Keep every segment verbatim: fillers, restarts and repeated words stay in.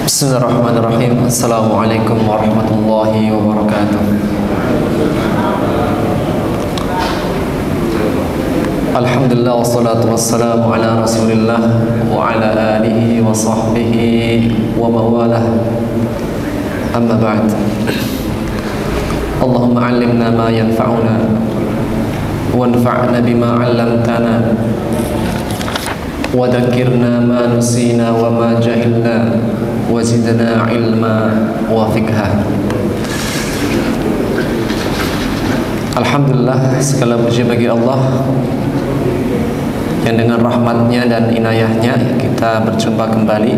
Bismillahirrahmanirrahim. Assalamualaikum warahmatullahi wabarakatuh. Alhamdulillah wassalatu wassalamu ala rasulillah wa ala alihi wa sahbihi wa mawalah. Amma ba'd. Allahumma 'allimna ma yanfa'una wanfa'na bima 'allamtana wa dhakkirna ma nusina wa ma jahilna wa zidna ilma wa fiqha. Alhamdulillah, segala puji bagi Allah yang dengan rahmatnya dan inayahnya kita berjumpa kembali,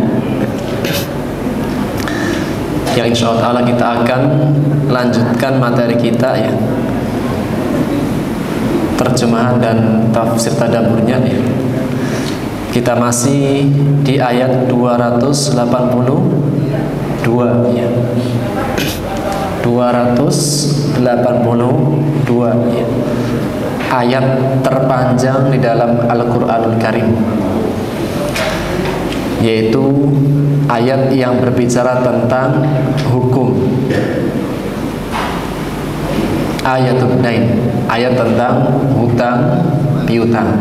yang insya Allah kita akan lanjutkan materi kita ya, terjemahan dan tafsir tadaburnya ya. Kita masih di ayat dua ratus delapan puluh dua ya. dua ratus delapan puluh dua ya. Ayat terpanjang di dalam Al-Qur'anul Karim, yaitu ayat yang berbicara tentang hukum. Ayatul Dain, ayat tentang hutang piutang.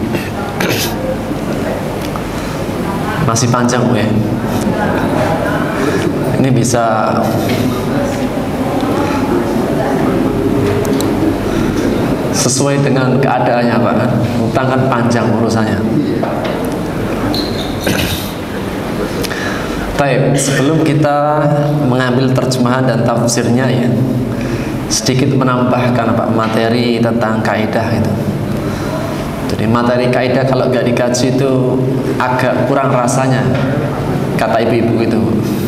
Masih panjang ya. Ini bisa sesuai dengan keadaannya Pak. Hutang kan panjang urusannya. Baik, sebelum kita mengambil terjemahan dan tafsirnya ya, sedikit menambahkan Pak materi tentang kaidah itu. Jadi materi kaidah kalau nggak dikaji itu agak kurang rasanya, kata ibu-ibu itu.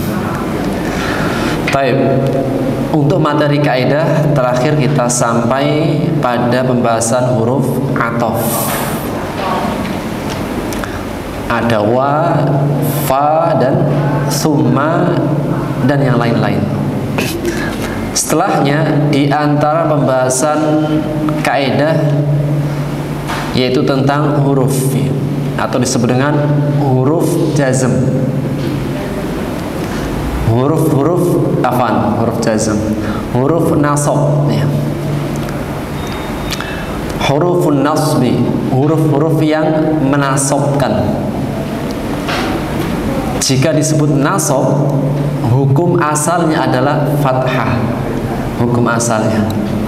Baik, untuk materi kaidah terakhir kita sampai pada pembahasan huruf athof. Ada wa, fa, dan summa dan yang lain-lain. Setelahnya di antara pembahasan kaidah yaitu tentang huruf atau disebut dengan huruf jazm. Huruf-huruf afan, huruf jazm, huruf nasab ya. Hurufun nasbi, huruf-huruf yang menasabkan. Jika disebut nasab, hukum asalnya adalah fathah. Hukum asalnya.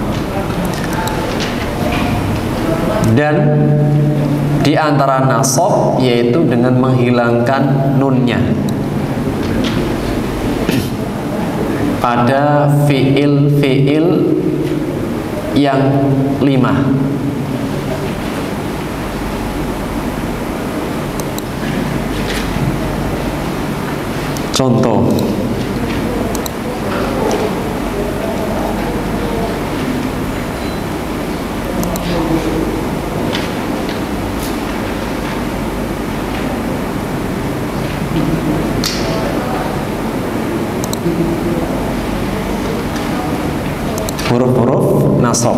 Dan di antara nasab yaitu dengan menghilangkan nunnya pada fiil-fiil yang lima. Contoh, huruf-huruf nasab.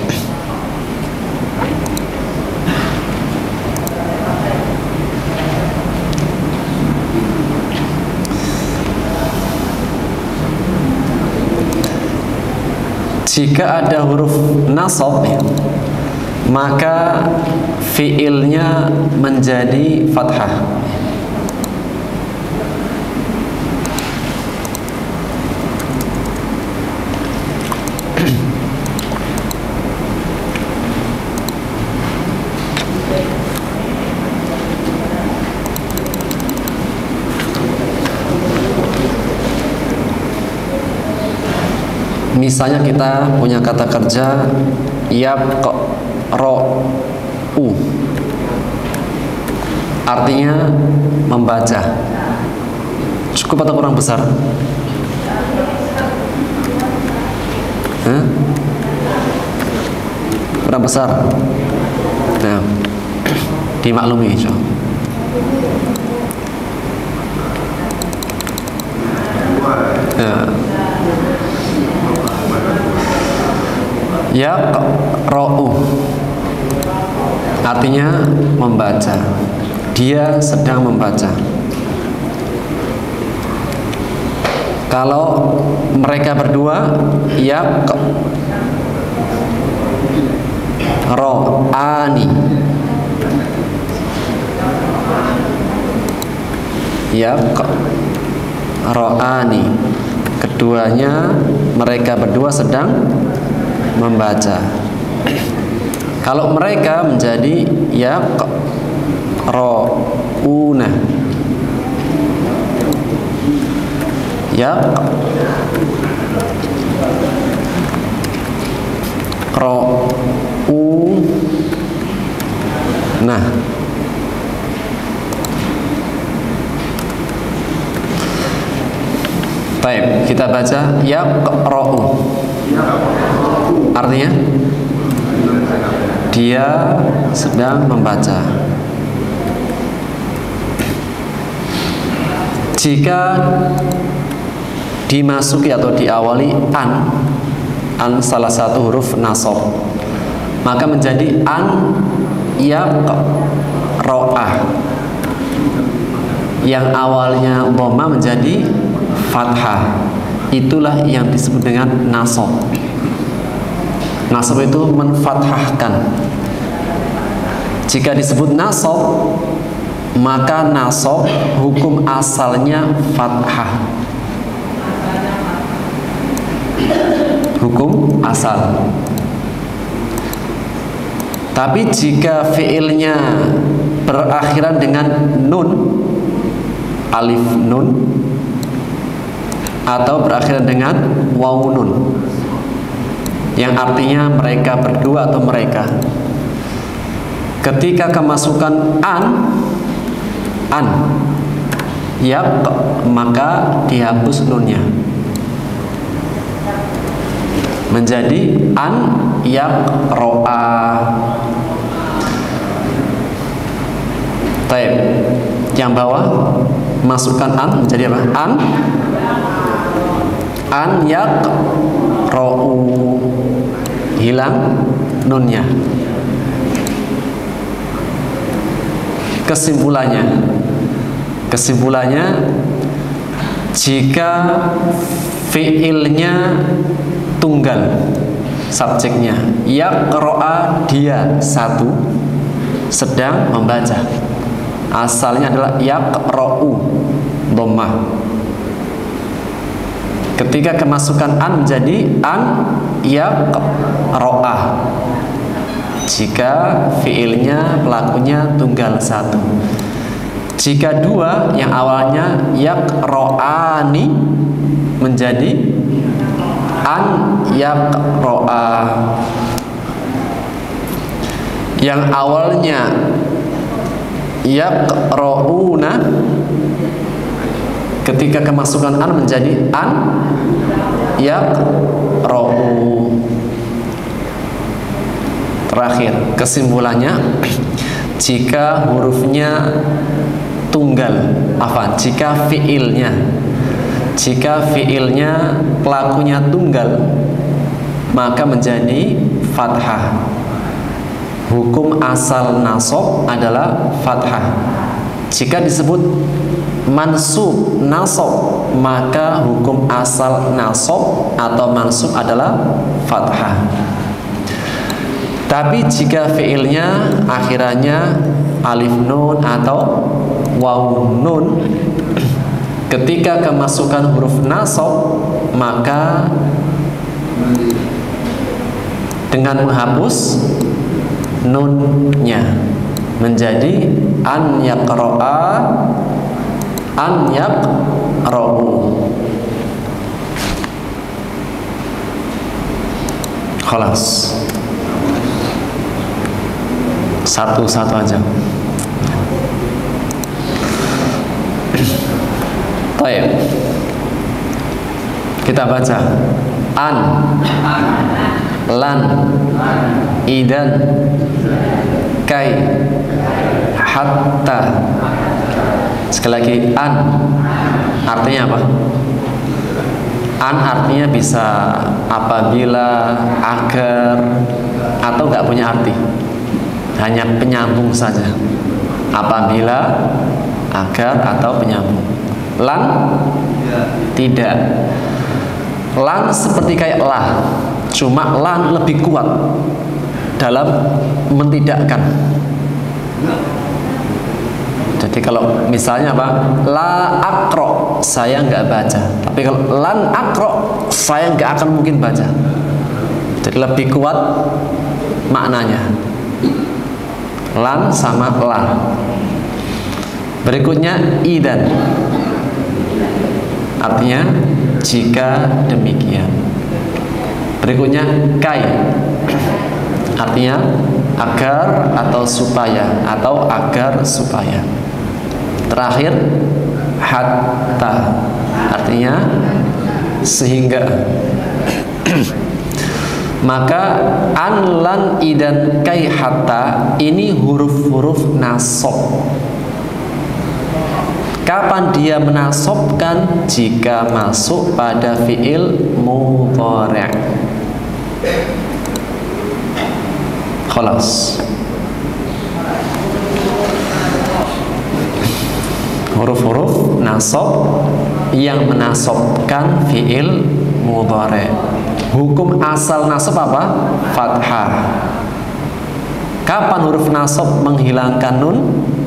Jika ada huruf nasab ya, maka fiilnya menjadi fathah. Misalnya kita punya kata kerja yaqra'u, artinya membaca. Cukup atau kurang besar? Hah? Kurang besar. Nah, dimaklumi insya Allah. Nah. Yaqra'u artinya membaca. Dia sedang membaca. Kalau mereka berdua, yak ro'ani, yak ro'ani, keduanya mereka berdua sedang membaca. Kalau mereka menjadi yak ro'una, yak ro'u. Nah, baik, kita baca yak ro'u, artinya dia sedang membaca. Jika dimasuki atau diawali an, an salah satu huruf nasab, maka menjadi an yak ro'ah, yang awalnya dhamma menjadi fathah. Itulah yang disebut dengan nasab. Nasab itu menfathahkan. Jika disebut nasab, maka nasab hukum asalnya fathah, hukum asal. Tapi jika fiilnya berakhiran dengan nun, alif nun, atau berakhiran dengan waw nun, yang artinya mereka berdua atau mereka, ketika kemasukan an, an, yak, maka dihapus nunnya, menjadi an yak ro'a. Baik, yang bawah masukkan an menjadi apa? An an yak ro'u, hilang nunnya. Kesimpulannya, kesimpulannya jika fiilnya tunggal, subjeknya yak ro'a, dia satu sedang membaca, asalnya adalah yak ro'u dhammah. Ketika kemasukan an menjadi an yak ro'ah, jika fiilnya pelakunya tunggal satu. Jika dua, yang awalnya yak ro'ani menjadi an yak ro'ah, yang awalnya yak ro'una, ketika kemasukan an menjadi an yak ro'u. Terakhir, kesimpulannya, jika hurufnya tunggal, apa? Jika fiilnya, jika fiilnya pelakunya tunggal, maka menjadi fathah. Hukum asal nasab adalah fathah. Jika disebut mansub nasab, maka hukum asal nasab atau mansub adalah fathah. Tapi jika fiilnya akhirannya alif nun atau waw nun, ketika kemasukan huruf nasab, maka dengan menghapus nunnya menjadi an yaqra'a, an yaqra'u. Khalas. Satu-satu aja. Baik. Kita baca an, lan, idan, kai, hatta. Sekali lagi, an artinya apa? An artinya bisa apabila, agar, atau nggak punya arti, hanya penyambung saja. Apabila, agar, atau penyambung. Lan Tidak. Lan seperti kayak lah, cuma lan lebih kuat dalam mentidakkan. Jadi kalau misalnya apa, la akro, saya nggak baca. Tapi kalau lan akro, saya nggak akan mungkin baca. Jadi lebih kuat maknanya. Lan sama la. Berikutnya idan, artinya jika demikian. Berikutnya kai, artinya agar atau supaya, atau agar supaya. Terakhir hatta, artinya sehingga. Maka an, lan, idan, kai, hatta ini huruf-huruf nasab. Kapan dia menasobkan? Jika masuk pada fiil mudhari'. Khalas. Huruf-huruf nasab yang menasobkan fiil mudhari'. Hukum asal nasab apa? Fathah. Kapan huruf nasab menghilangkan nun?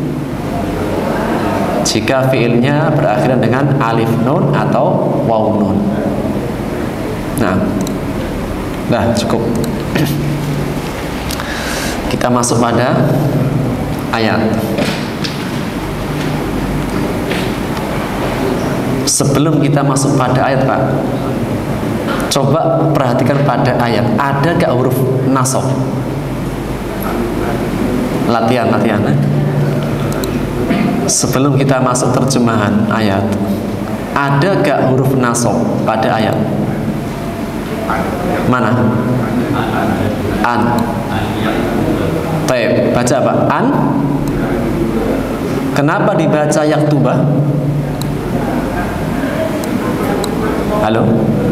Jika fiilnya berakhiran dengan alif nun atau waw nun. Nah, dah cukup. Kita masuk pada ayat. Sebelum kita masuk pada ayat, Pak, coba perhatikan pada ayat. Ada gak huruf nasab? Latihan, latihan. Eh? Sebelum kita masuk terjemahan ayat, ada gak huruf nasab pada ayat? Mana? An. Baik, baca apa? An. Kenapa dibaca yaktuba? Halo?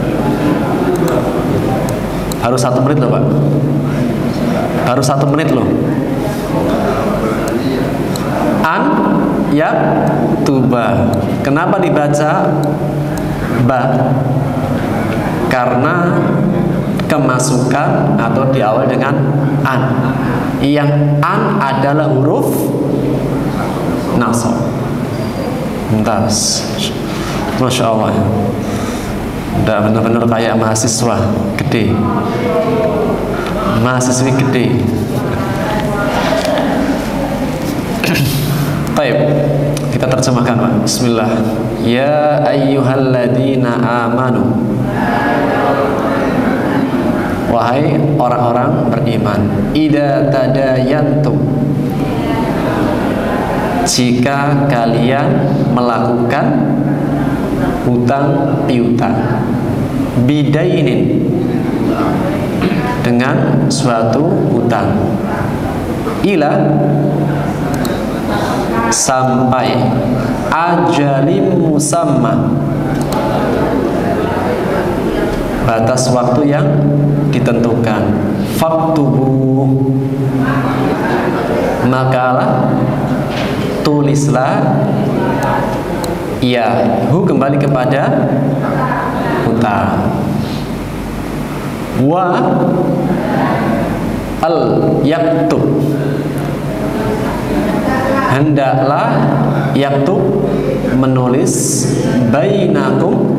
Baru satu menit loh, Pak. Baru satu menit loh. An yaktuba. Kenapa dibaca ba? Karena kemasukan atau diawali dengan an. Yang an adalah huruf nasab. Entas. Masya Allah. Udah benar-benar kayak mahasiswa gede, mahasiswi gede. Baik, kita terjemahkan, Pak. Bismillah. Ya ayyuhalladzina amanu, wahai orang-orang beriman, idza tadayantum, jika kalian melakukan hutang piutang, bidainin, dengan suatu hutang, ila, sampai, ajalim musamma, batas waktu yang ditentukan, faktubu, makalah tulislah, ya hu kembali kepada hutang, wa al yaktub, hendaklah yaktub menulis, bainakum,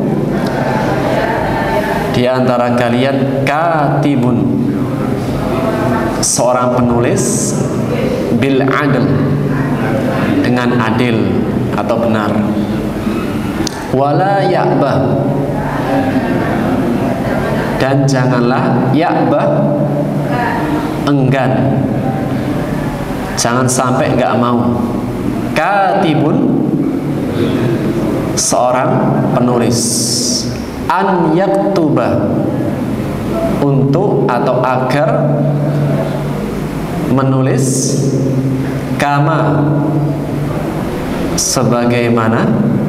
di antara kalian, katibun, seorang penulis, bil adl, dengan adil atau benar, wala ya'bah, dan janganlah ya'bah, enggan, jangan sampai enggak mau, katibun, seorang penulis, an yaktuba, untuk atau agar menulis, kama, sebagaimana,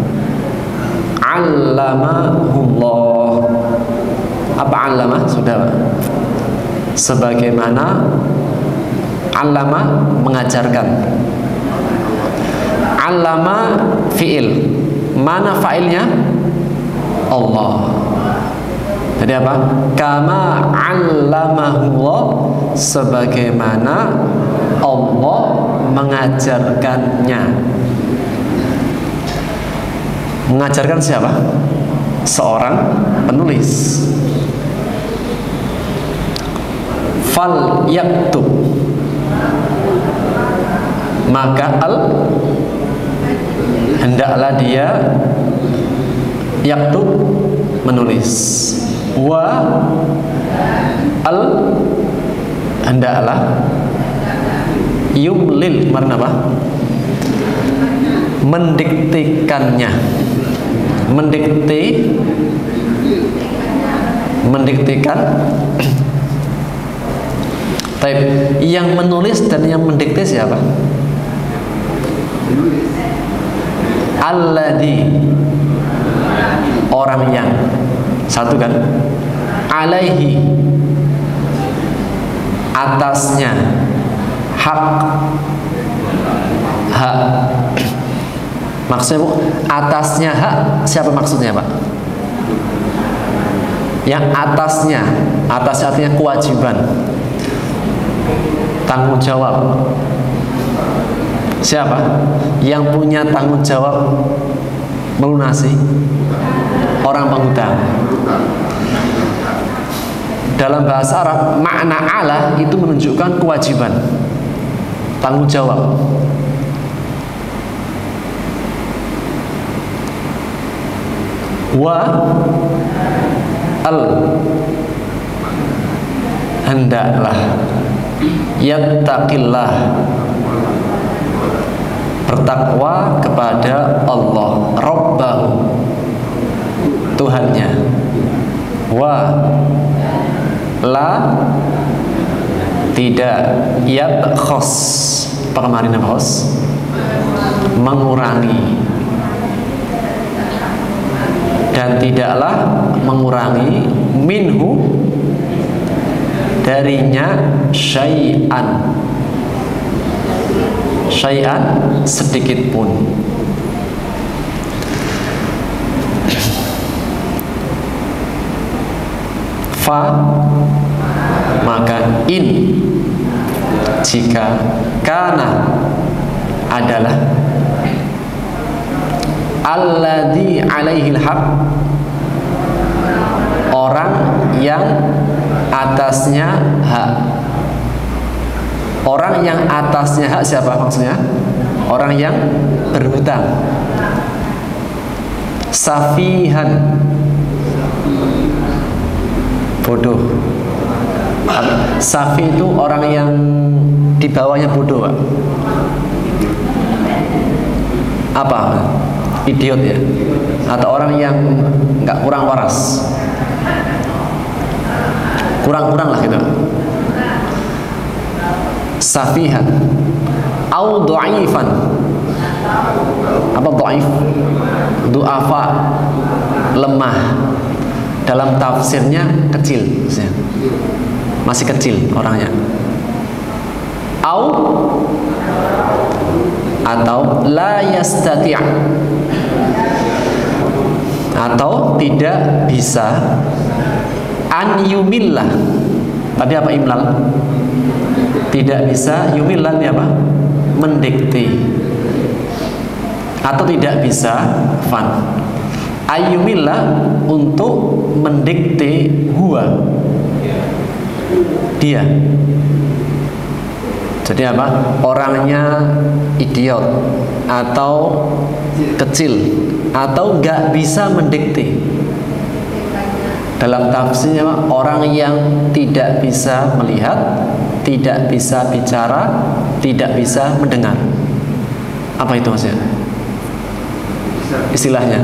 allamahullah, apa allama? Sudah, sebagaimana allama, mengajarkan. Allama fiil, mana failnya? Allah. Jadi apa? Kama 'allamahullah, sebagaimana Allah mengajarkannya. Mengajarkan siapa? Seorang penulis. Fal yaktub, maka al hendaklah dia yaktub menulis, wa al hendaklah yumlil kemarin apa? Mendiktikannya, mendikti mendiktikan. Tapi yang menulis dan yang mendikte siapa? Alladzi, orang yang satu kan, alaihi, atasnya, hak, hak. Maksudnya Bu, atasnya hak siapa maksudnya Pak? Yang atasnya, atas artinya kewajiban, tanggung jawab. Siapa yang punya tanggung jawab melunasi? Orang penghutang. Dalam bahasa Arab, makna ala itu menunjukkan kewajiban, tanggung jawab. Wa al hendaklah yattaqillah, bertakwa kepada Allah, Rabbahu, Tuhannya, wa la tidak yabkhos, apa kemarin yabkhos? Mengurangi, dan tidaklah mengurangi minhu darinya syai'an, syai'an sedikit pun. Fa, maka in, jika kana adalah alladzi alaihil haq, orang yang atasnya hak. Orang yang atasnya hak siapa maksudnya? Orang yang berhutang. Safihan, bodoh. Safi itu orang yang di bawahnya bodoh, Pak. Apa? Idiot ya? Atau orang yang nggak kurang waras, kurang-kurang lah gitu. Safihan au dhaifan. Apa dhaif? Du'afa, lemah. Dalam tafsirnya kecil, masih kecil orangnya. Au atau la yastati', atau tidak bisa an yumillah. Tadi apa imlal? Tidak bisa, yumillah ini apa? Mendikte. Atau tidak bisa fan ayyumillah, untuk mendikte huwa, dia. Jadi apa? Orangnya idiot atau kecil atau nggak bisa mendikte. Dalam tafsirnya orang yang tidak bisa melihat, tidak bisa bicara, tidak bisa mendengar. Apa itu maksudnya? Istilahnya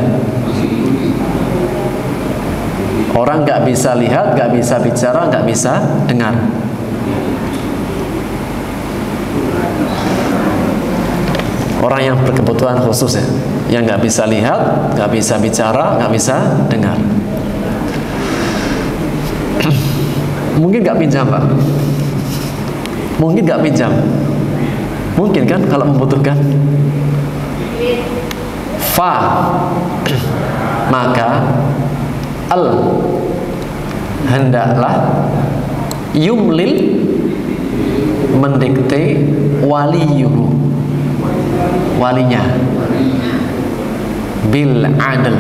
orang nggak bisa lihat, nggak bisa bicara, nggak bisa dengar. Orang yang berkebutuhan khusus ya, yang nggak bisa lihat, nggak bisa bicara, nggak bisa dengar. Mungkin nggak pinjam Pak, mungkin nggak pinjam, mungkin kan kalau membutuhkan. Fa maka al hendaklah yumlil mendikte waliyuhu walinya bil adl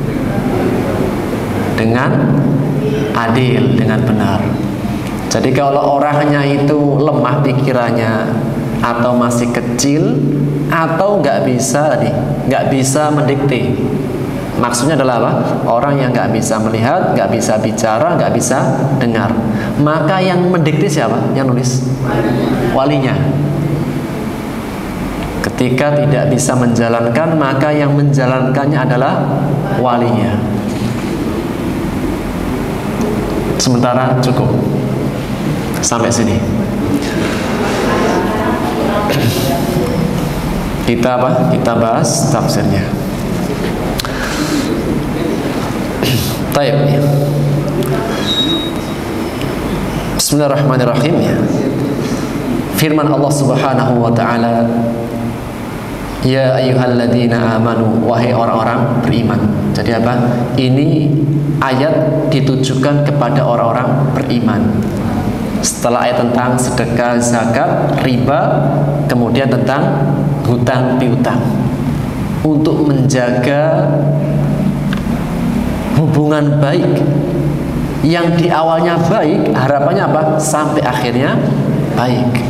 dengan adil, dengan benar. Jadi kalau orangnya itu lemah pikirannya atau masih kecil atau nggak bisa nih, nggak bisa mendikte. Maksudnya adalah apa? Orang yang nggak bisa melihat, nggak bisa bicara, nggak bisa dengar. Maka yang mendikte siapa? Yang nulis? Walinya. Ketika tidak bisa menjalankan, maka yang menjalankannya adalah walinya. Sementara cukup sampai sini. Kita apa? Kita bahas tafsirnya. Taib. Bismillahirrahmanirrahim ya. Firman Allah Subhanahu wa taala, ya ayyuhalladzina amanu, wahai orang-orang beriman. Jadi apa? Ini ayat ditujukan kepada orang-orang beriman. Setelah ayat tentang sedekah, zakat, riba, kemudian tentang hutang piutang. Untuk menjaga hubungan baik yang di awalnya baik, harapannya apa? Sampai akhirnya baik.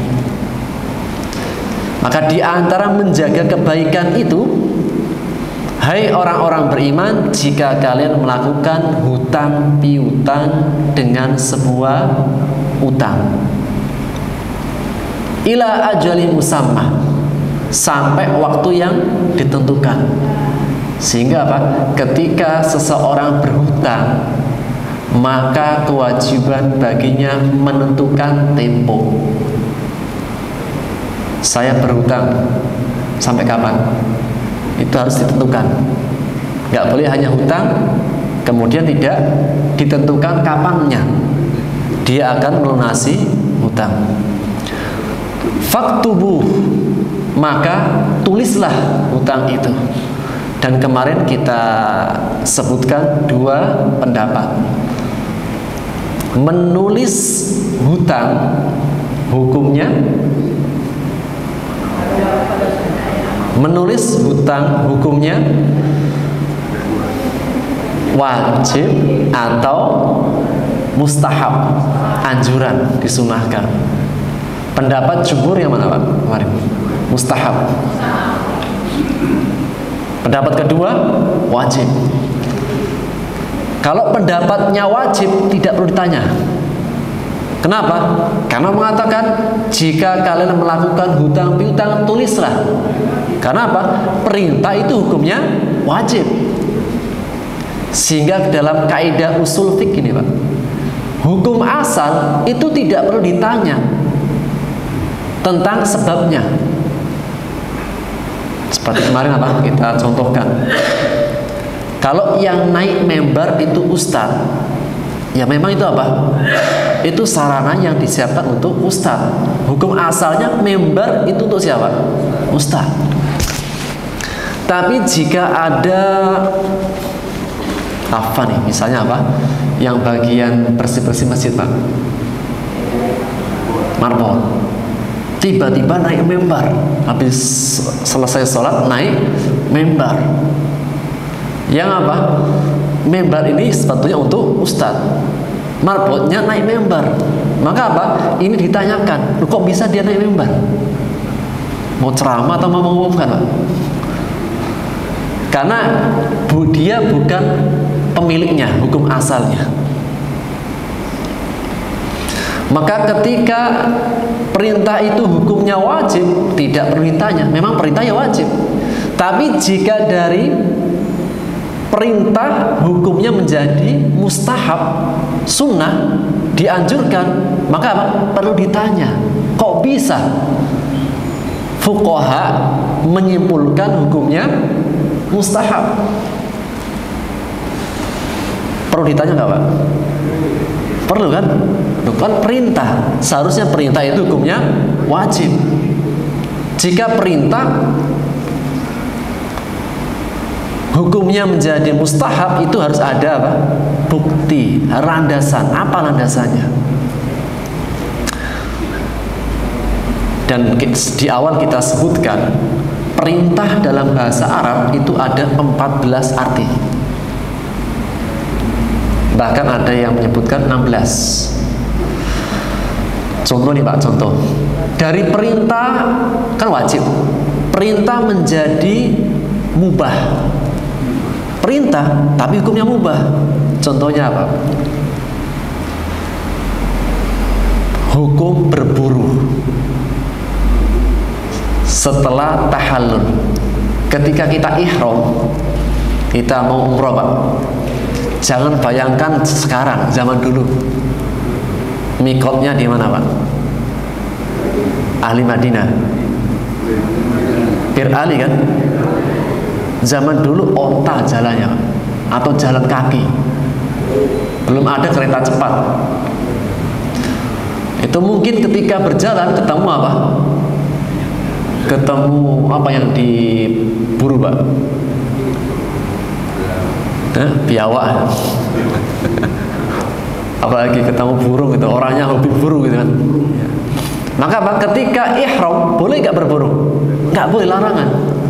Maka di antara menjaga kebaikan itu, hai orang-orang beriman, jika kalian melakukan hutang piutang dengan sebuah utang, ila ajali musamma, sampai waktu yang ditentukan. Sehingga apa? Ketika seseorang berhutang, maka kewajiban baginya menentukan tempo. Saya berhutang sampai kapan? Itu harus ditentukan. Nggak boleh hanya hutang kemudian tidak ditentukan kapannya dia akan melunasi hutang. Faktubuh, maka tulislah hutang itu. Dan kemarin kita sebutkan dua pendapat. Menulis hutang hukumnya, menulis hutang hukumnya wajib atau mustahab, anjuran, disunahkan. Pendapat jumhur yang mana Pak kemarin? Mustahab. Pendapat kedua wajib. Kalau pendapatnya wajib tidak perlu ditanya. Kenapa? Karena mengatakan jika kalian melakukan hutang piutang tulislah. Karena apa? Perintah itu hukumnya wajib. Sehingga dalam kaidah usul fiqh ini Pak, hukum asal itu tidak perlu ditanya tentang sebabnya. Seperti kemarin apa kita contohkan, kalau yang naik mimbar itu ustadz, ya memang itu apa? Itu sarana yang disiapkan untuk ustadz. Hukum asalnya mimbar itu untuk siapa? Ustadz. Tapi jika ada apa nih, misalnya apa? Yang bagian bersih-bersih masjid Pak, marbol, tiba-tiba naik mimbar, habis selesai sholat naik mimbar. Yang apa? Mimbar ini sebetulnya untuk ustadz, marbotnya naik mimbar. Maka apa? Ini ditanyakan, kok bisa dia naik mimbar? Mau ceramah atau mau mengumumkan Pak? Karena bu, dia bukan pemiliknya, hukum asalnya. Maka ketika perintah itu hukumnya wajib, tidak perlu ditanya. Memang perintah ya wajib. Tapi jika dari perintah hukumnya menjadi mustahab, sunnah, dianjurkan, maka apa? Perlu ditanya. Kok bisa fuqaha menyimpulkan hukumnya mustahab? Perlu ditanya nggak Pak? Perlu kan? Bukan perintah. Seharusnya perintah itu hukumnya wajib. Jika perintah hukumnya menjadi mustahab itu harus ada apa? Bukti, landasan. Apa landasannya? Dan di awal kita sebutkan perintah dalam bahasa Arab itu ada empat belas arti. Bahkan ada yang menyebutkan enam belas. Contoh nih Pak, contoh. Dari perintah kan wajib. Perintah menjadi mubah. Perintah tapi hukumnya mubah. Contohnya apa? Hukum berburu setelah tahallul. Ketika kita ihram, kita mau umroh Pak, jangan bayangkan sekarang, zaman dulu. Mikotnya di mana Pak? Ahli Madinah, Bir Ali kan? Zaman dulu onta jalannya Pak, atau jalan kaki, belum ada kereta cepat. Itu mungkin ketika berjalan ketemu apa? Ketemu apa yang diburu Pak? Eh, biawak. Apalagi ketemu burung gitu, orangnya hobi burung gitu kan. Maka Pak, ketika ihram boleh nggak berburu? Nggak boleh, larangan.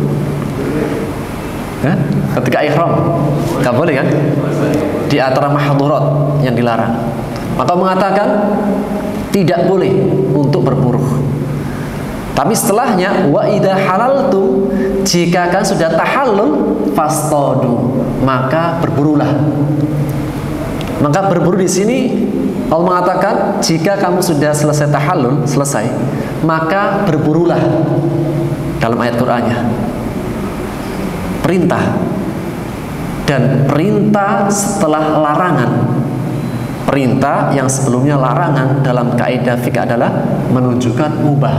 Eh? Ketika ihram nggak boleh kan? Di antara mahdhurat yang dilarang. Maka mengatakan tidak boleh untuk berburu. Tapi setelahnya wa idza halaltum, jika kan sudah tahallul fastadu, maka berburulah. Maka berburu di sini Allah mengatakan jika kamu sudah selesai tahallul, selesai, maka berburulah. Dalam ayat Qur'annya perintah, dan perintah setelah larangan. Perintah yang sebelumnya larangan dalam kaidah fikih adalah menunjukkan mubah.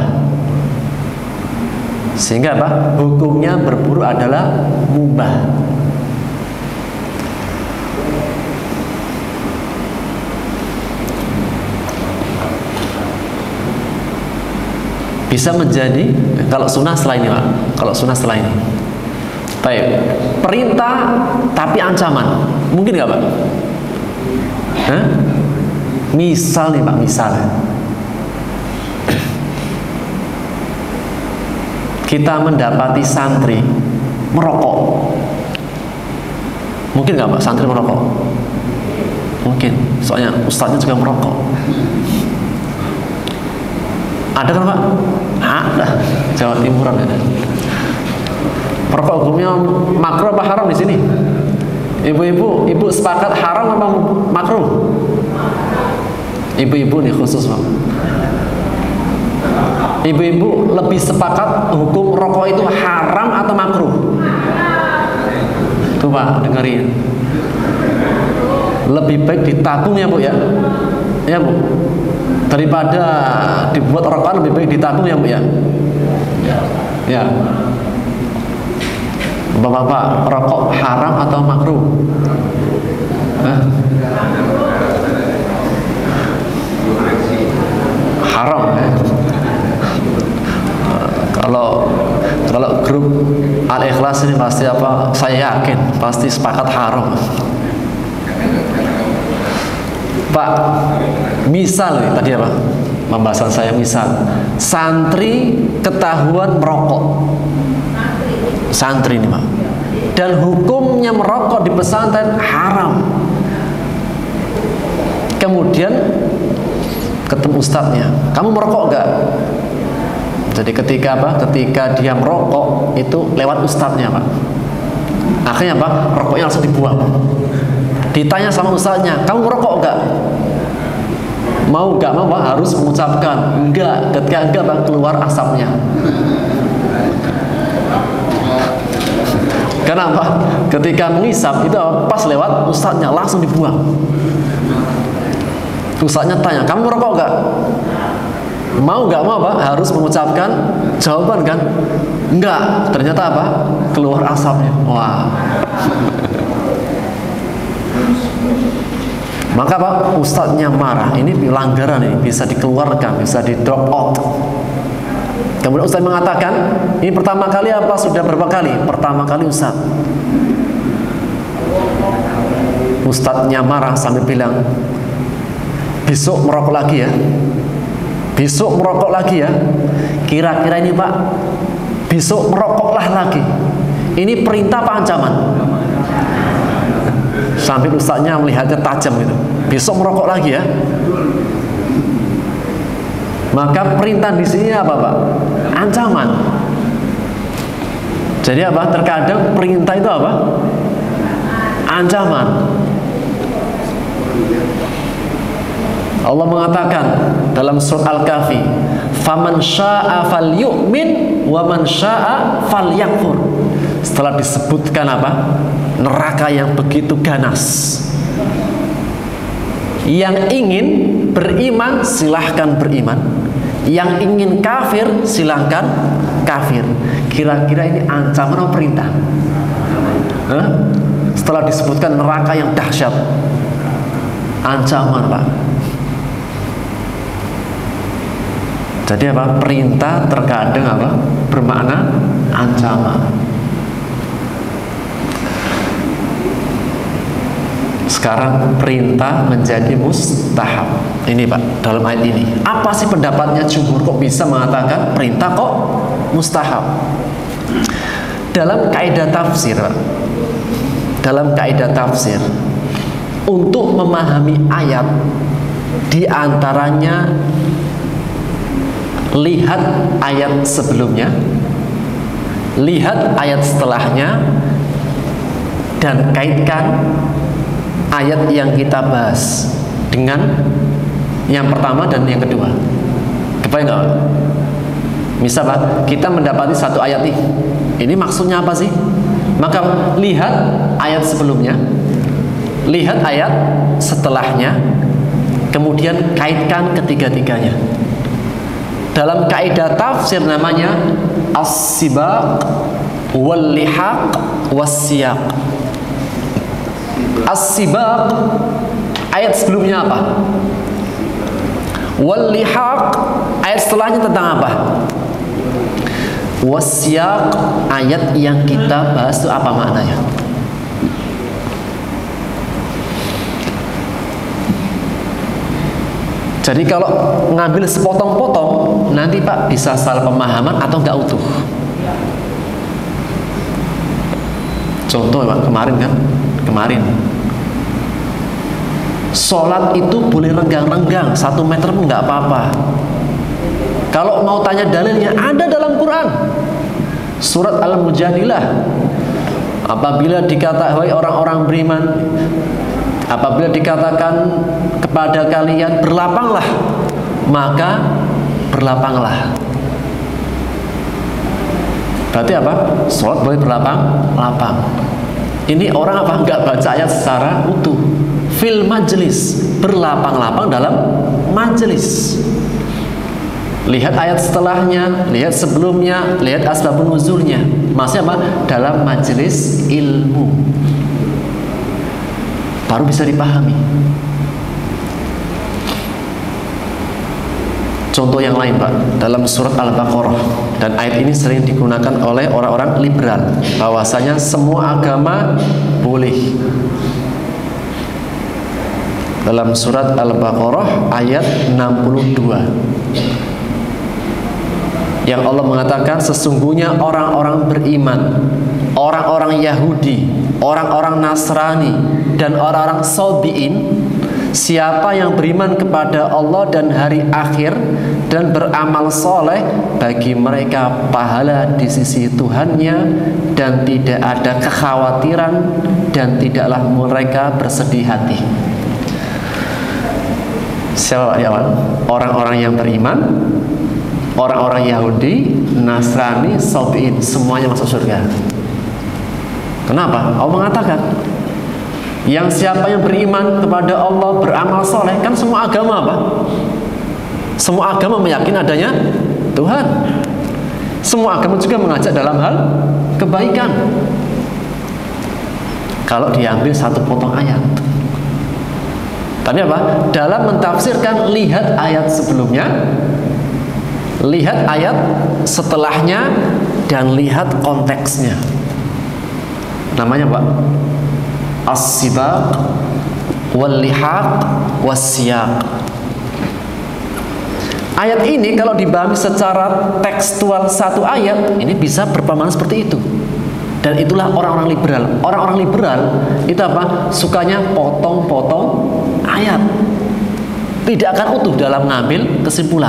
Sehingga apa? Hukumnya berburu adalah mubah. Bisa menjadi kalau sunnah setelah ini Pak. Kalau sunnah setelah ini. Baik. Perintah tapi ancaman. Mungkin nggak Pak? Hah? Misal nih Pak, misal kita mendapati santri merokok. Mungkin nggak Pak santri merokok? Mungkin, soalnya ustadznya juga merokok. Ada kan Pak? Ada. Jawa Timuran ada. Merokok hukumnya makruh apa haram di sini? Ibu-ibu, ibu sepakat haram apa makruh? Ibu-ibu nih khusus Pak. Ibu-ibu lebih sepakat hukum rokok itu haram atau makruh? Tuh Pak, dengerin. Lebih baik ditabung ya Bu ya. Ya Bu. Daripada dibuat rokokan lebih baik ditabung ya Bu ya. Ya. Bapak-bapak, rokok haram atau makruh? Hah? Haram ya. Kalau kalau grup Al-Ikhlas ini pasti apa? Saya yakin pasti sepakat haram. Pak, misal nih tadi apa? Pembahasan saya misal santri ketahuan merokok. Santri ini Pak. Dan hukumnya merokok di pesantren haram. Kemudian ketemu ustadznya, kamu merokok enggak? Jadi ketika apa? Ketika dia merokok itu lewat ustadznya Pak. Akhirnya apa? Rokoknya langsung dibuang. Ditanya sama ustadznya, kamu merokok enggak? Mau enggak mau Pak harus mengucapkan enggak. Ketika enggak Pak keluar asapnya. Kenapa? Ketika mengisap itu pas lewat ustadznya langsung dibuang. Ustadznya tanya, kamu merokok enggak? Mau nggak mau Pak harus mengucapkan jawaban kan? Enggak. Ternyata apa? Keluar asapnya. Wah. Maka Pak ustadznya marah. Ini pelanggaran ini bisa dikeluarkan, bisa di drop out. Kemudian ustadz mengatakan, ini pertama kali apa sudah berapa kali? Pertama kali ustadz. Ustadznya marah sampai bilang, besok merokok lagi ya, besok merokok lagi ya. Kira-kira ini Pak, besok merokoklah lagi, ini perintah apa ancaman? Sampai ustadznya melihatnya tajam gitu, besok merokok lagi ya. Maka perintah di sini apa Pak? Ancaman. Jadi apa? Terkadang perintah itu apa? Ancaman. Allah mengatakan dalam surat Al-Kahfi, "Faman syaa'a falyu'min wa man syaa'a falyakfur." Setelah disebutkan apa? Neraka yang begitu ganas. Yang ingin beriman silahkan beriman, yang ingin kafir silahkan kafir. Kira-kira ini ancaman atau perintah? Hah? Setelah disebutkan neraka yang dahsyat, ancaman Pak. Jadi apa? Perintah terkadang apa? Bermakna ancaman. Sekarang perintah menjadi mustahab. Ini Pak, dalam ayat ini apa sih pendapatnya jumhur kok bisa mengatakan perintah kok mustahab? Dalam kaidah tafsir, dalam kaidah tafsir, untuk memahami ayat, diantaranya lihat ayat sebelumnya, lihat ayat setelahnya, dan kaitkan ayat yang kita bahas dengan yang pertama dan yang kedua. Kebayang nggak? Misal Pak, kita mendapati satu ayat nih, ini maksudnya apa sih? Maka lihat ayat sebelumnya, lihat ayat setelahnya, kemudian kaitkan ketiga-tiganya. Dalam kaidah tafsir namanya as-sibaq wal lihaq was-siyaq. As-sibaq, ayat sebelumnya apa? Wal lihaq, ayat setelahnya tentang apa? Was-siyaq, ayat yang kita bahas itu apa maknanya? Jadi kalau ngambil sepotong-potong, nanti Pak bisa salah pemahaman atau nggak utuh. Contoh Pak, kemarin kan, kemarin sholat itu boleh renggang-renggang satu meter pun nggak apa-apa. Kalau mau tanya dalilnya, ada dalam Quran, surat Al-Mujadilah. Apabila dikatakan wahai orang-orang beriman, apabila dikatakan kepada kalian berlapanglah, maka berlapanglah. Berarti apa? Sholat boleh berlapang-lapang. Ini orang apa? Nggak baca ayat secara utuh. Fil majlis, berlapang-lapang dalam majelis. Lihat ayat setelahnya, lihat sebelumnya, lihat asbabun nuzulnya. Maksudnya apa? Dalam majelis ilmu, baru bisa dipahami. Contoh yang lain Pak, dalam surat Al-Baqarah, dan ayat ini sering digunakan oleh orang-orang liberal, bahwasanya semua agama boleh. Dalam surat Al-Baqarah ayat enam puluh dua, yang Allah mengatakan sesungguhnya orang-orang beriman, orang-orang Yahudi, orang-orang Nasrani, dan orang-orang Sabi'in, siapa yang beriman kepada Allah dan hari akhir dan beramal soleh, bagi mereka pahala di sisi Tuhannya, dan tidak ada kekhawatiran, dan tidaklah mereka bersedih hati. Siapa ya? Orang-orang yang beriman, orang-orang Yahudi, Nasrani, Sabi'in, semuanya masuk surga. Kenapa? Allah mengatakan yang siapa yang beriman kepada Allah, beramal soleh, kan semua agama apa? Semua agama meyakini adanya Tuhan. Semua agama juga mengajak dalam hal kebaikan. Kalau diambil satu potong ayat, tapi apa? Dalam mentafsirkan, lihat ayat sebelumnya, lihat ayat setelahnya, dan lihat konteksnya. Namanya apa? As-sibaq wal lihaq wasyaq. Ayat ini kalau dipahami secara tekstual satu ayat, ini bisa berpemahaman seperti itu. Dan itulah orang-orang liberal. Orang-orang liberal itu apa? Sukanya potong-potong ayat. Tidak akan utuh dalam mengambil kesimpulan.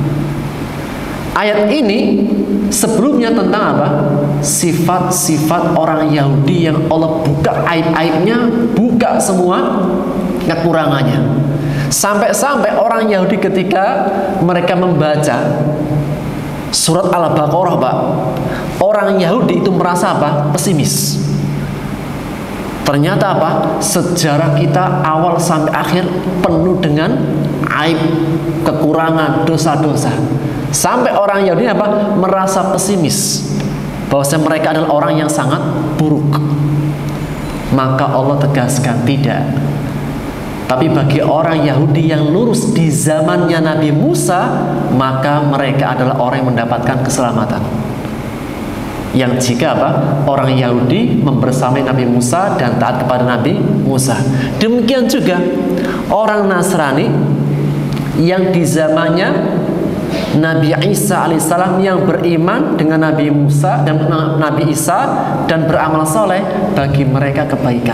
Ayat ini sebelumnya tentang apa? Sifat-sifat orang Yahudi yang Allah buka aib-aibnya, buka semua kekurangannya. Sampai-sampai orang Yahudi ketika mereka membaca surat Al-Baqarah, Pak, orang Yahudi itu merasa apa? Pesimis. Ternyata apa? Sejarah kita awal sampai akhir penuh dengan aib, kekurangan, dosa-dosa. Sampai orang Yahudi apa? Merasa pesimis bahwasanya mereka adalah orang yang sangat buruk. Maka Allah tegaskan tidak. Tapi bagi orang Yahudi yang lurus di zamannya Nabi Musa, maka mereka adalah orang yang mendapatkan keselamatan. Yang jika apa? Orang Yahudi membersamai Nabi Musa dan taat kepada Nabi Musa. Demikian juga orang Nasrani yang di zamannya Nabi Isa alaihissalam yang beriman dengan Nabi Musa dan Nabi Isa dan beramal soleh, bagi mereka kebaikan.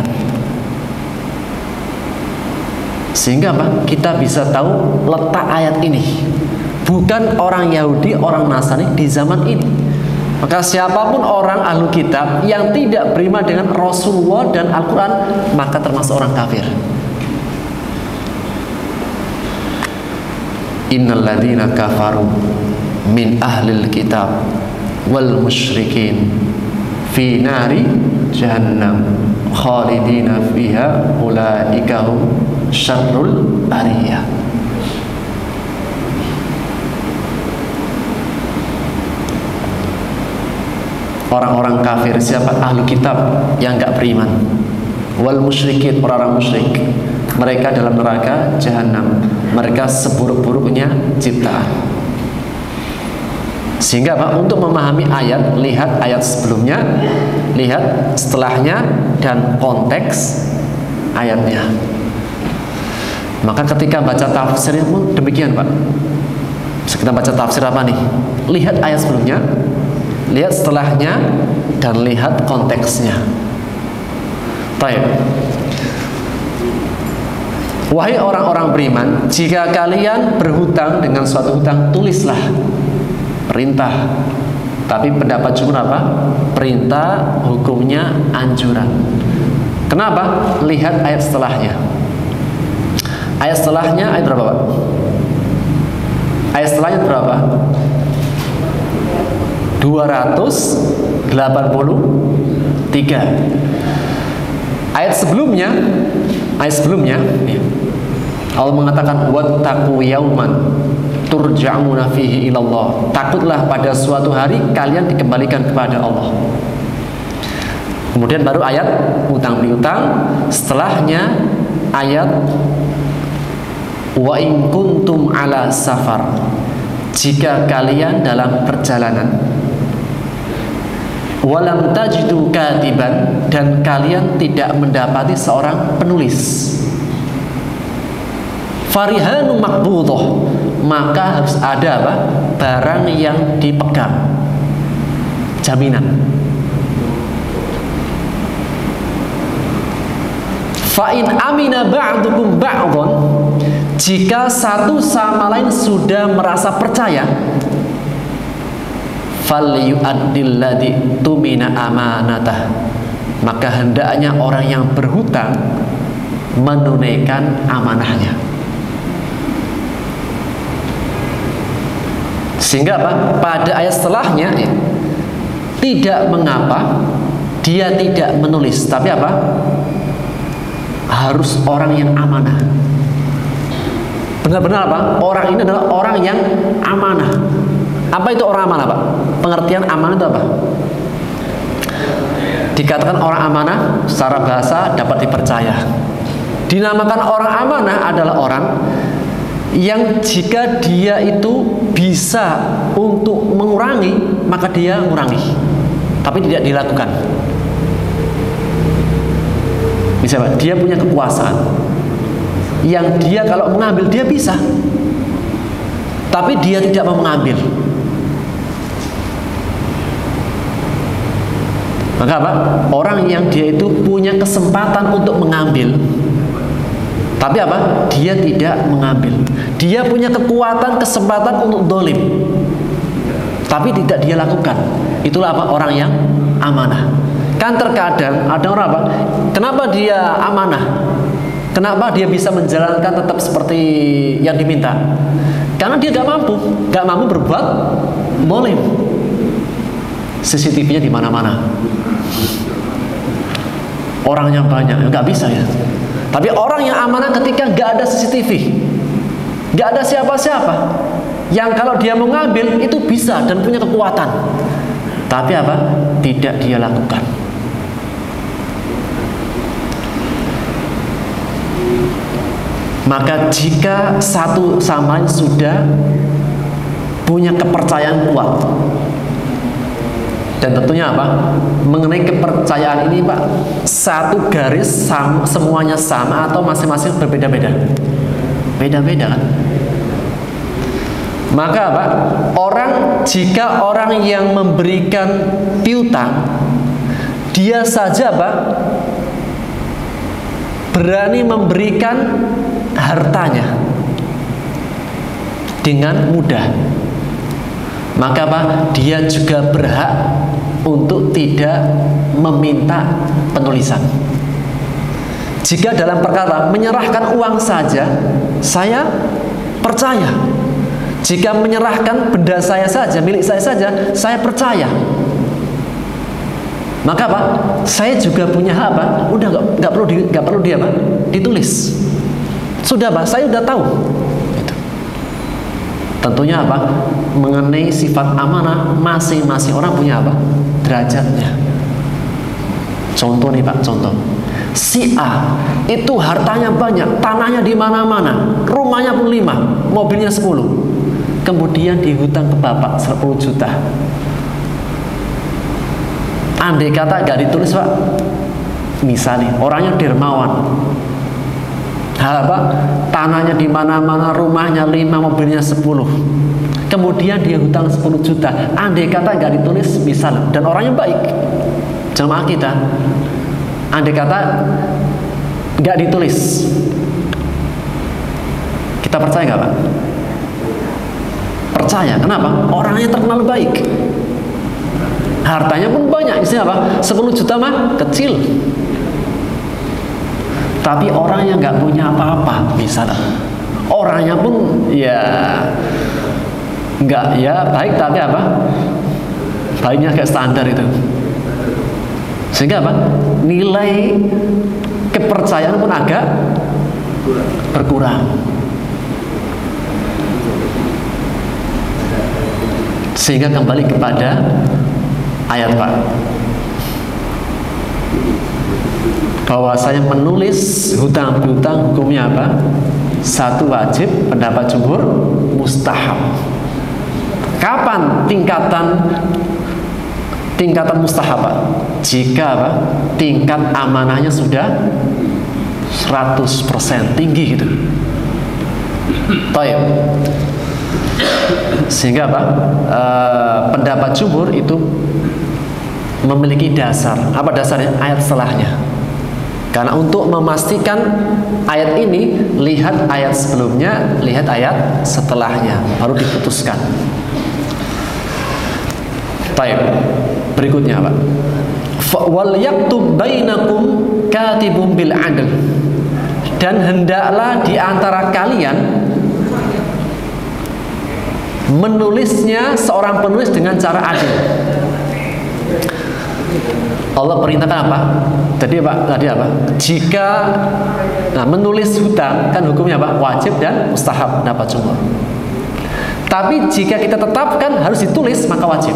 Sehingga apa? Kita bisa tahu letak ayat ini. Bukan orang Yahudi, orang Nasrani di zaman ini. Maka siapapun orang ahlu kitab yang tidak beriman dengan Rasulullah dan Al-Quran, maka termasuk orang kafir. Innal ladzina kafaru min ahlil kitab wal musyrikin fi nari jahannam khalidina fiha ulaika hum syarrul bariyah. Orang-orang kafir siapa? Ahlu kitab yang enggak beriman. Wal musyrikin, orang-orang musyrik, mereka dalam neraka jahanam. Mereka seburuk-buruknya ciptaan. Sehingga Pak, untuk memahami ayat, lihat ayat sebelumnya, lihat setelahnya, dan konteks ayatnya. Maka ketika baca tafsir pun demikian Pak. Kita baca tafsir apa nih? Lihat ayat sebelumnya, lihat setelahnya, dan lihat konteksnya. Baik. Wahai orang-orang beriman, jika kalian berhutang dengan suatu hutang, tulislah. Perintah. Tapi pendapat jumhur apa? Perintah, hukumnya anjuran. Kenapa? Lihat ayat setelahnya. Ayat setelahnya ayat berapa Pak? Ayat setelahnya berapa? dua ratus delapan puluh tiga. Ayat sebelumnya, ayat sebelumnya Allah mengatakan wattaqu yauman turja'una fihi ilallah. Takutlah pada suatu hari kalian dikembalikan kepada Allah. Kemudian baru ayat utang piutang, setelahnya ayat wa in kuntum ala safar, jika kalian dalam perjalanan, walam tajidu katiban, dan kalian tidak mendapati seorang penulis, farihanu makbudoh, maka harus ada apa? Barang yang dipegang, jaminan. Fa'in amina ba'dukum ba'dun, jika satu sama lain sudah merasa percaya, falyu'addil ladzi tumina amanatah, maka hendaknya orang yang berhutang menunaikan amanahnya. Sehingga apa? Pada ayat setelahnya ya, tidak mengapa dia tidak menulis, tapi apa? Harus orang yang amanah. Benar-benar apa? Orang ini adalah orang yang amanah. Apa itu orang amanah Pak? Pengertian amanah itu apa? Dikatakan orang amanah secara bahasa dapat dipercaya. Dinamakan orang amanah adalah orang yang jika dia itu bisa untuk mengurangi, maka dia mengurangi, tapi tidak dilakukan. Bisa Pak, dia punya kekuasaan, yang dia kalau mengambil dia bisa, tapi dia tidak mau mengambil. Maka apa? Orang yang dia itu punya kesempatan untuk mengambil, tapi apa? Dia tidak mengambil. Dia punya kekuatan, kesempatan untuk dolim, tapi tidak dia lakukan. Itulah apa? Orang yang amanah. Kan terkadang ada orang apa? Kenapa dia amanah? Kenapa dia bisa menjalankan tetap seperti yang diminta? Karena dia gak mampu, gak mampu berbuat dolim. C C T V-nya di mana-mana, orangnya banyak, nggak bisa ya. Tapi orang yang amanah ketika nggak ada C C T V, nggak ada siapa-siapa, yang kalau dia mau ngambil itu bisa dan punya kekuatan, tapi apa? Tidak dia lakukan. Maka jika satu sama lain sudah punya kepercayaan kuat, dan tentunya apa? Mengenai kepercayaan ini Pak, satu garis sama, semuanya sama atau masing-masing berbeda-beda? Beda-beda kan? Maka apa? Orang, jika orang yang memberikan piutang, dia saja Pak berani memberikan hartanya dengan mudah, maka apa? Dia juga berhak untuk tidak meminta penulisan. Jika dalam perkara menyerahkan uang saja, saya percaya. Jika menyerahkan benda saya saja, milik saya saja, saya percaya. Maka apa? Saya juga punya hak apa? Udah nggak nggak perlu di, nggak perlu dia apa? Ditulis. Sudah Pak, saya udah tahu. Tentunya apa? Mengenai sifat amanah, masing-masing orang punya apa? Derajatnya. Contoh nih Pak, contoh. Si A itu hartanya banyak, tanahnya di mana-mana, rumahnya pun lima, mobilnya sepuluh. Kemudian dihutang ke bapak sepuluh juta. Andai kata gak ditulis Pak, misalnya orangnya dermawan, apa? Tanahnya di mana-mana, rumahnya lima, mobilnya sepuluh. Kemudian dia hutang sepuluh juta. Andai kata nggak ditulis, misal, dan orangnya baik, jamaah kita, andai kata nggak ditulis, kita percaya nggak Pak? Percaya. Kenapa? Orangnya terkenal baik, hartanya pun banyak. Isinya apa? sepuluh juta mah kecil. Tapi orang yang nggak punya apa-apa, misalnya orangnya pun ya nggak ya baik, tapi apa? Baiknya kayak standar itu. Sehingga apa? Nilai kepercayaan pun agak berkurang. Sehingga kembali kepada ayat Pak, bahwa saya menulis hutang piutang hukumnya apa? Satu wajib, pendapat jumhur mustahab. Kapan tingkatan tingkatan mustahab Pak? Jika apa? Tingkat amanahnya sudah seratus persen tinggi gitu. Taib. Sehingga apa? E, pendapat jumhur itu memiliki dasar. Apa dasarnya? Ayat setelahnya. Karena untuk memastikan ayat ini, lihat ayat sebelumnya, lihat ayat setelahnya, baru diputuskan. Baik, berikutnya Pak. Wal yaktub bainakum katibun bil adl. Dan hendaklah di antara kalian menulisnya seorang penulis dengan cara adil. Allah perintahkan apa? Tadi Pak, tadi apa? Jika nah, menulis hutang kan hukumnya apa? Wajib dan mustahab, dapat jumhur. Tapi jika kita tetapkan harus ditulis, maka wajib.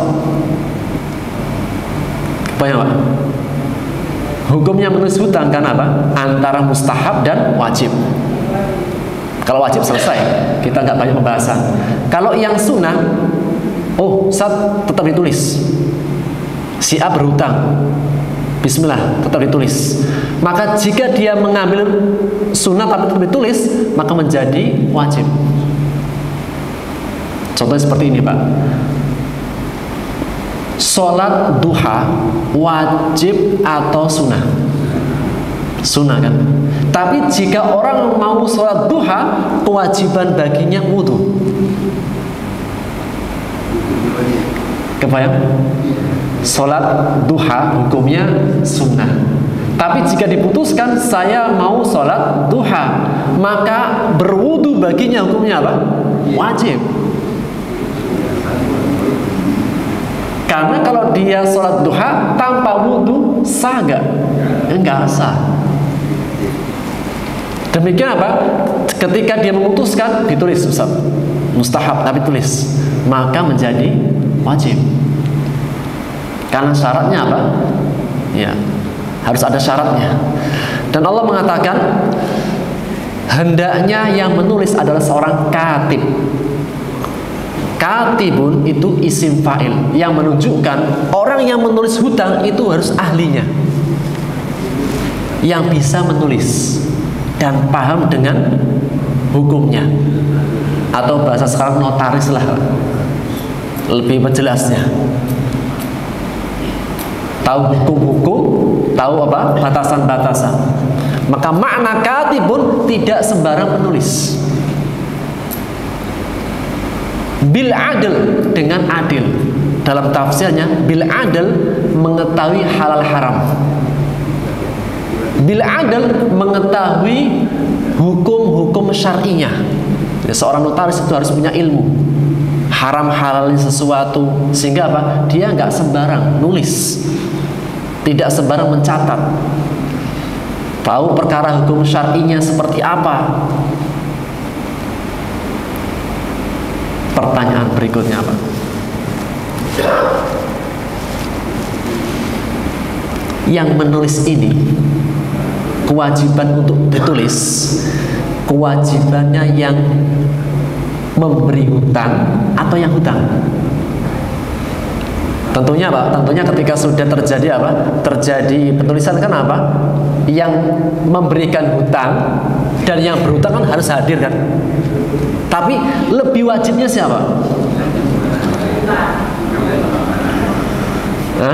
Banyak Pak. Hukumnya menulis hutang kan apa? Antara mustahab dan wajib. Kalau wajib selesai, kita nggak banyak pembahasan. Kalau yang sunnah, oh saat tetap ditulis. Si A berhutang, Bismillah tetap ditulis. Maka jika dia mengambil sunnah tapi tetap ditulis, maka menjadi wajib. Contohnya seperti ini Pak. Sholat duha wajib atau sunnah? Sunnah kan? Tapi jika orang mau sholat duha, kewajiban baginya wudhu. Kebayang? Sholat duha hukumnya sunnah. Tapi jika diputuskan saya mau sholat duha, maka berwudhu baginya hukumnya apa? Wajib. Karena kalau dia sholat duha tanpa wudhu sah nggak? Enggak sah. Demikian apa? Ketika dia memutuskan ditulis Ustaz, mustahab tapi tulis, maka menjadi wajib. Karena syaratnya apa? Ya, harus ada syaratnya. Dan Allah mengatakan hendaknya yang menulis adalah seorang katib. Katibun itu isim fa'il yang menunjukkan orang yang menulis hutang itu harus ahlinya, yang bisa menulis dan paham dengan hukumnya, atau bahasa sekarang notaris lah lebih menjelasnya. Tahu hukum-hukum, tahu apa batasan-batasan. Maka makna katibun tidak sembarang menulis. Bil adil, dengan adil. Dalam tafsirnya bil adil mengetahui halal haram. Bil adil mengetahui hukum-hukum syar'inya. Ya, seorang notaris itu harus punya ilmu haram halalnya sesuatu, sehingga apa? Dia nggak sembarang nulis, tidak sembarang mencatat, tahu perkara hukum syar'inya seperti apa. Pertanyaan berikutnya apa? Yang menulis ini kewajiban untuk ditulis, kewajibannya yang memberi hutang atau yang hutang? Tentunya apa? Tentunya ketika sudah terjadi apa? Terjadi penulisan kan apa? Yang memberikan hutang dan yang berhutang kan harus hadir kan? Tapi lebih wajibnya siapa? Nah,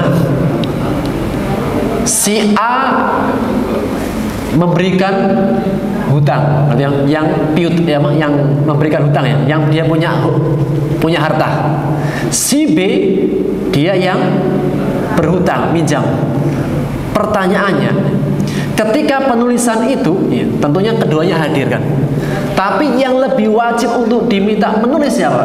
si A memberikan hutang, yang yang piut, ya, yang memberikan hutang ya, yang dia punya punya harta. Si B dia yang berhutang, minjam. Pertanyaannya, ketika penulisan itu, ya, tentunya keduanya hadir kan? Tapi yang lebih wajib untuk diminta menulis siapa?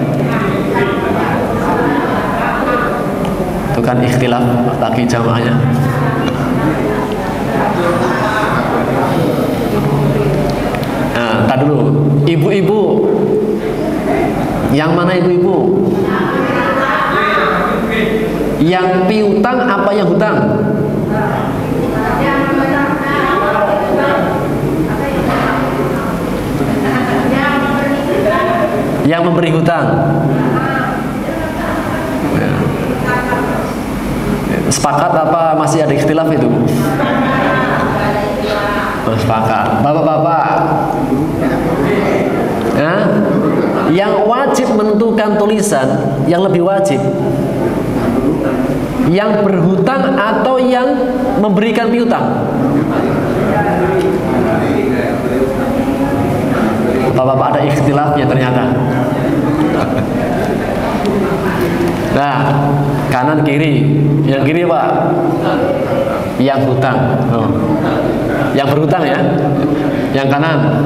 Itu kan ikhtilaf bagi jamaahnya. Nah, tar dulu, ibu-ibu, yang mana ibu-ibu? Yang piutang apa yang hutang? Yang memberi hutang. Ya. Sepakat apa masih ada ikhtilaf itu? Oh, sepakat. Bapak-bapak, ya, yang wajib menentukan tulisan, yang lebih wajib, yang berhutang atau yang memberikan piutang? Bapak-bapak ada ikhtilafnya ternyata. Nah, kanan kiri, yang kiri Pak, yang hutang, oh. Yang berhutang ya, yang kanan,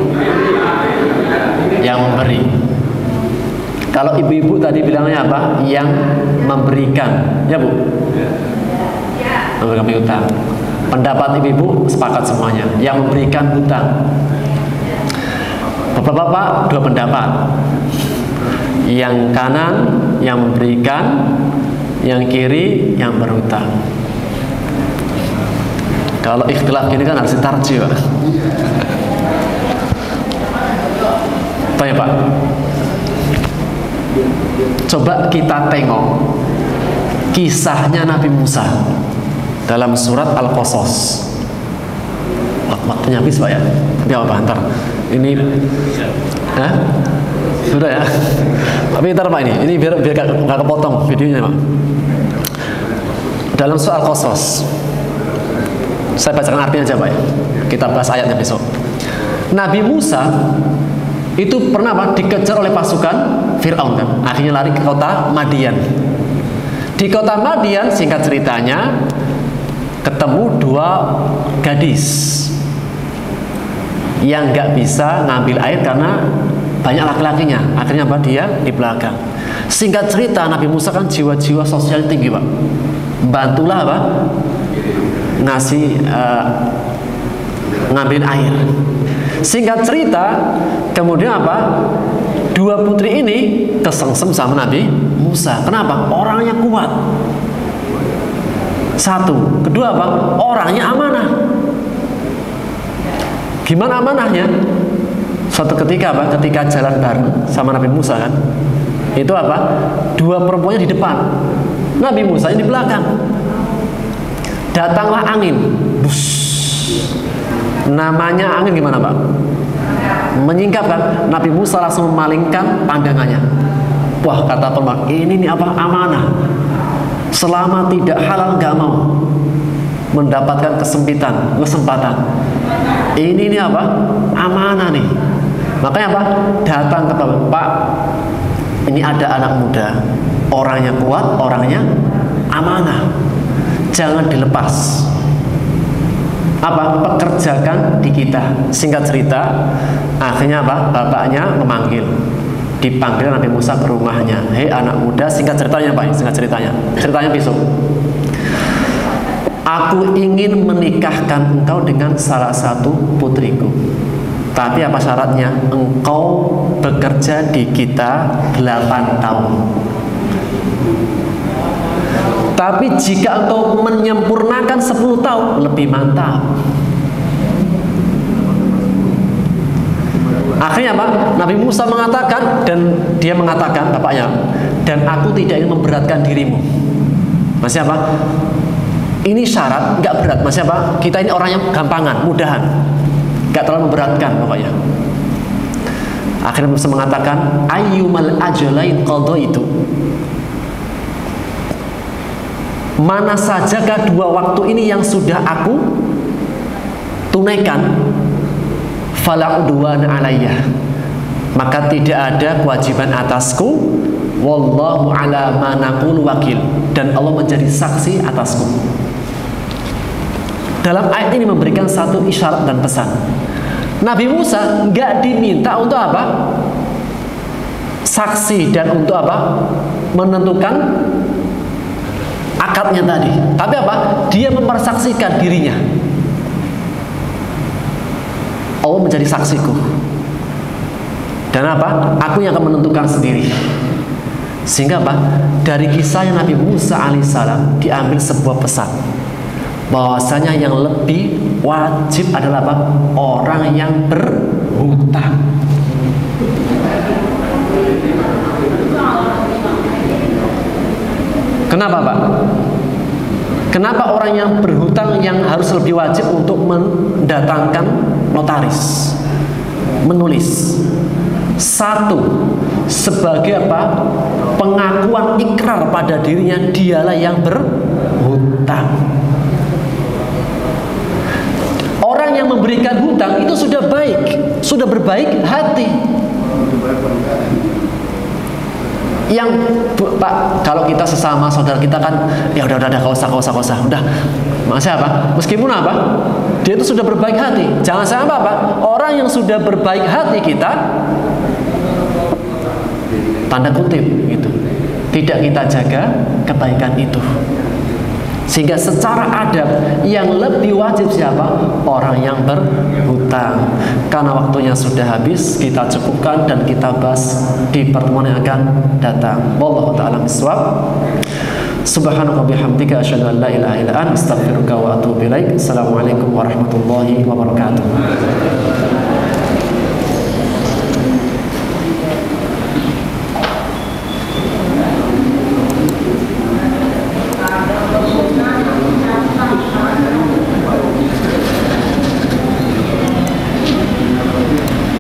yang memberi. Kalau ibu-ibu tadi bilangnya apa? Yang memberikan, ya Bu? Memberikan piutang. Pendapat ibu-ibu sepakat semuanya, yang memberikan hutang. Bapak-bapak dua pendapat. Yang kanan yang memberikan, yang kiri yang berhutang. Kalau ikhtilaf gini kan harus ditarjih, Pak. Tanya Pak. Coba kita tengok kisahnya Nabi Musa dalam surat Al-Qasas. Waktunya habis Pak ya. Tapi apa ntar ini Hah? Sudah ya. Tapi ntar Pak ini, ini biar biar nggak kepotong videonya Pak. Dalam surat Al-Qasas, saya bacakan artinya aja Pak ya. Kita bahas ayatnya besok. Nabi Musa itu pernah Pak dikejar oleh pasukan Fir'aun kan. Akhirnya lari ke kota Madian. Di kota Madian, singkat ceritanya, ketemu dua gadis yang nggak bisa ngambil air karena banyak laki-lakinya. Akhirnya apa? Dia di belakang. Singkat cerita, Nabi Musa kan jiwa-jiwa sosial tinggi Pak. Bantulah apa? Ngasih uh, ngambilin air. Singkat cerita, kemudian apa? Dua putri ini kesengsem sama Nabi Musa. Kenapa? Orangnya kuat. Satu. Kedua apa? Orangnya amanah. Gimana amanahnya? Suatu ketika apa? Ketika jalan bareng sama Nabi Musa kan, itu apa? Dua perempuannya di depan, Nabi Musa di belakang. Datanglah angin, bus. Namanya angin gimana Pak? Menyingkap kan? Nabi Musa langsung memalingkan pandangannya. Wah, kata teman, ini nih apa? Amanah. Selama tidak halal nggak mau mendapatkan kesempitan, kesempatan. Ini nih apa? Amanah nih. Makanya apa? Datang ke Pak. Ini ada anak muda, orangnya kuat, orangnya amanah. Jangan dilepas. Apa? Pekerjakan di kita. Singkat cerita, akhirnya apa? Bapaknya memanggil. Dipanggil Nabi Musa ke rumahnya. Hei anak muda, singkat ceritanya Pak, singkat ceritanya. Ceritanya besok. Aku ingin menikahkan engkau dengan salah satu putriku. Tapi apa syaratnya? Engkau bekerja di kita delapan tahun. Tapi jika engkau menyempurnakan sepuluh tahun, lebih mantap. Akhirnya apa? Nabi Musa mengatakan, dan dia mengatakan bapaknya, dan aku tidak ingin memberatkan dirimu. Maksudnya apa? Ini syarat nggak berat. Maksudnya apa? Kita ini orang yang gampangan, mudahan, nggak terlalu memberatkan pokoknya. Akhirnya Musa mengatakan, ayyumal ajalain qadha itu. Mana sajakah dua waktu ini yang sudah aku tunaikan, fala udwana alayya, maka tidak ada kewajiban atasku. Wallahu ala ma naqul wakil, dan Allah menjadi saksi atasku. Dalam ayat ini memberikan satu isyarat dan pesan. Nabi Musa nggak diminta untuk apa? Saksi dan untuk apa? Menentukan akadnya tadi. Tapi apa? Dia mempersaksikan dirinya. Allah menjadi saksiku. Dan apa? Aku yang akan menentukan sendiri. Sehingga apa? Dari kisah Nabi Musa alaihissalam diambil sebuah pesan, bahwasanya yang lebih wajib adalah apa? Orang yang berhutang. Kenapa Pak? Kenapa orang yang berhutang yang harus lebih wajib untuk mendatangkan notaris, menulis? Satu, sebagai apa? Pengakuan ikrar pada dirinya dialah yang berhutang. Orang yang memberikan hutang itu sudah baik, sudah berbaik hati. Yang Pak, kalau kita sesama saudara kita kan, ya udah udah udah kau usah kau usah kau usah udah, maksudnya apa? Meskipun apa? Dia itu sudah berbaik hati. Jangan sampai apa? Orang yang sudah berbaik hati kita, tanda kutip gitu, tidak kita jaga kebaikan itu. Sehingga secara adab yang lebih wajib siapa? Orang yang berhutang. Karena waktunya sudah habis, kita cukupkan dan kita bahas di pertemuan yang akan datang. Wallahu ta'ala bisawab. Subhanaka bihamdika asyhadu an la ilaha illa anta astaghfiruka wa atubu ilaik. Assalamualaikum warahmatullahi wabarakatuh.